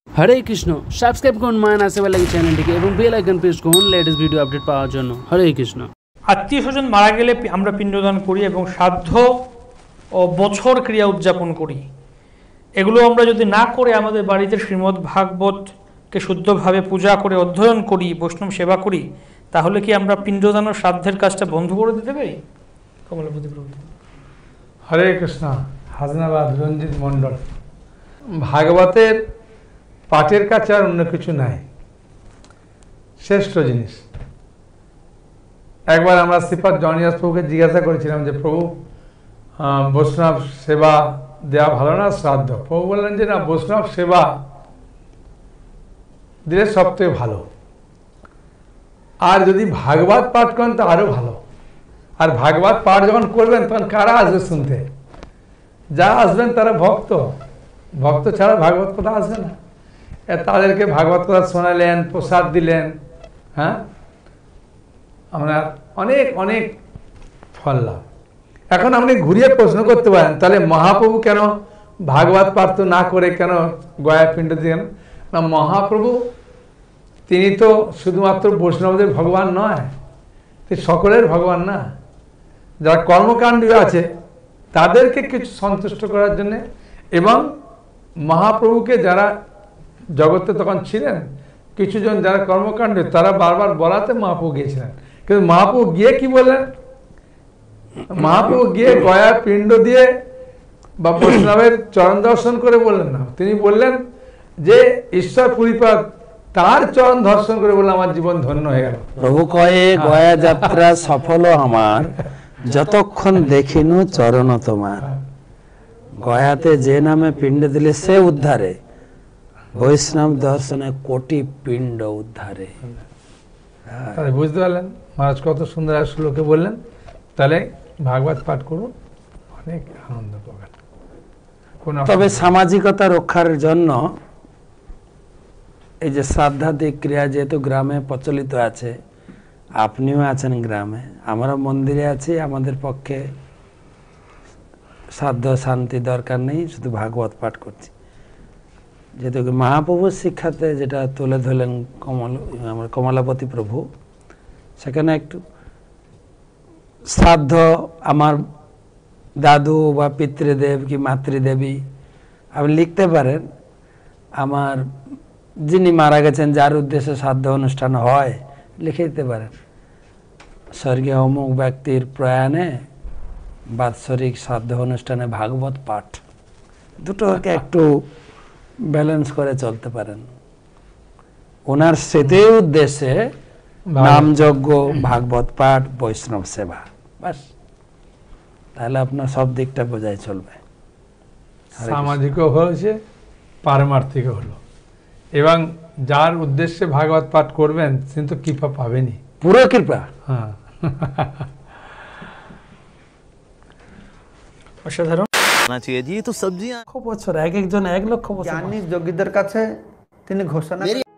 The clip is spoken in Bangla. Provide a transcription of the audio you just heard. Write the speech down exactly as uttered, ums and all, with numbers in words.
হরে কৃষ্ণ সাবস্ক্রাইব করুন মায়ান আশেপাশে লাগি চ্যানেলটিকে এবং বেল আইকন প্রেস করুন লেটেস্ট ভিডিও আপডেট পাওয়ার জন্য। হরে কৃষ্ণ। আত্মীয় স্বজন মারা গেলে আমরা পিণ্ডদান করি এবং শ্রাদ্ধ ও বছর ক্রিয়া উদযাপন করি। এগুলো আমরা যদি না করে আমাদের বাড়িতে শ্রীমদ্ ভাগবতকে শুদ্ধভাবে পূজা করে অধ্যয়ন করি, বৈষ্ণব সেবা করি, তাহলে কি আমরা পিণ্ডদান ও শ্রাদ্ধের কাজটা বন্ধ করে দিতে পারি? কমলাপতি প্রভু। হরে কৃষ্ণ। হাজনাবাদ রঞ্জিত মণ্ডল। ভাগবতের পাঠের কাছে আর অন্য কিছু নাই, শ্রেষ্ঠ জিনিস। একবার আমরা শ্রীপাদ জনিদাস প্রভুকে জিজ্ঞাসা করেছিলাম যে প্রভু বৈষ্ণব সেবা দেওয়া ভালো না শ্রাদ্ধ? প্রভু বললেন যে না, বৈষ্ণব সেবা দিলে সব থেকে ভালো, আর যদি ভাগবত পাঠ করেন তো আরো ভালো। আর ভাগবত পাঠ যখন করবেন তখন কারা আসবে শুনতে? যা আসবেন তারা ভক্ত, ভক্ত ছাড়া ভাগবত কথা আসবে না। তাদেরকে ভাগবত কথা শোনালেন, প্রসাদ দিলেন, হ্যাঁ, আমরা অনেক অনেক ফল লাভ। এখন আপনি ঘুরিয়ে প্রশ্ন করতে পারেন, তাহলে মহাপ্রভু কেন ভাগবত পাঠ না করে কেন গয়া পিণ্ড দিলেন? না, মহাপ্রভু তিনি তো শুধুমাত্র বৈষ্ণবদের ভগবান নয়, তিনি সকলের ভগবান না। যারা কর্মকাণ্ডী আছে তাদেরকে কিছু সন্তুষ্ট করার জন্যে, এবং মহাপ্রভুকে যারা জগতে তখন ছিলেন কিছুজন যারা কর্মকাণ্ডী, তারা বারবার বলাতে মহাপ্রভু গিয়েছিলেন। কিন্তু মহাপ্রভু গিয়ে কি বললেন? মহাপ্রভু গিয়ে গয়া পিণ্ড দিয়ে বা বৈষ্ণবের চরণ দর্শন করে বললেন না, তিনি বললেন যে ঈশ্বর পুরীপাদ তার চরণ দর্শন করে বললেন আমার জীবন ধন্য হয়ে গেল। প্রভু কয়ে গয়া যাত্রা সফল আমার, যতক্ষণ দেখিনু চরণ তোমার। গয়াতে যে নামে পিণ্ড দিলে সে উদ্ধারে, বৈষ্ণব দর্শনে কোটি পিণ্ড উদ্ধারে। তাহলে বুঝতে পারলেন মহারাজ কত সুন্দর আর শ্লোকে বললেন। তাহলে ভাগবত পাঠ করুন, অনেক আনন্দ পাবেন। তবে সামাজিকতা রক্ষার জন্য এই যে শ্রাদ্ধাদিক ক্রিয়া যেহেতু গ্রামে প্রচলিত আছে, আপনিও আছেন গ্রামে, আমরা মন্দিরে আছি, আমাদের পক্ষে শ্রাদ্ধ শান্তি দরকার নেই, শুধু ভাগবত পাঠ করছি। যেহেতু মহাপ্রভুর শিক্ষাতে যেটা তুলে ধরলেন কমল আমার কমলাপতি প্রভু, সেখানে একটু শ্রাদ্ধ আমার দাদু বা পিতৃদেব কি মাতৃদেবী আপনি লিখতে পারেন, আমার যিনি মারা গেছেন যার উদ্দেশ্যে শ্রাদ্ধ অনুষ্ঠান হয় লিখে দিতে পারেন। স্বর্গীয় অমুক ব্যক্তির প্রয়াণে বাৎসরিক শ্রাদ্ধ অনুষ্ঠানে ভাগবত পাঠ, দুটোকে একটু ব্যালেন্স করে চলতে পারেন। ওনার স্মৃতির উদ্দেশ্যে নামযজ্ঞ, ভাগবত পাঠ, বৈষ্ণব সেবা, বাস, তাহলে আপনার সব দিকটা বোঝাই চলবে। সামাজিকও হয়েছে, পারমার্থিকও হলো, এবং যার উদ্দেশ্যে ভাগবত পাঠ করবেন তিনি তো কৃপা পাবেনই, পুরো কৃপা। হ্যাঁ, অসাধারণ। चाहिए जी, तो सब्जियां বছর এক একজন এক লক্ষ বছর জ্ঞানী যোগীদের কাছে তিনি ঘোষণা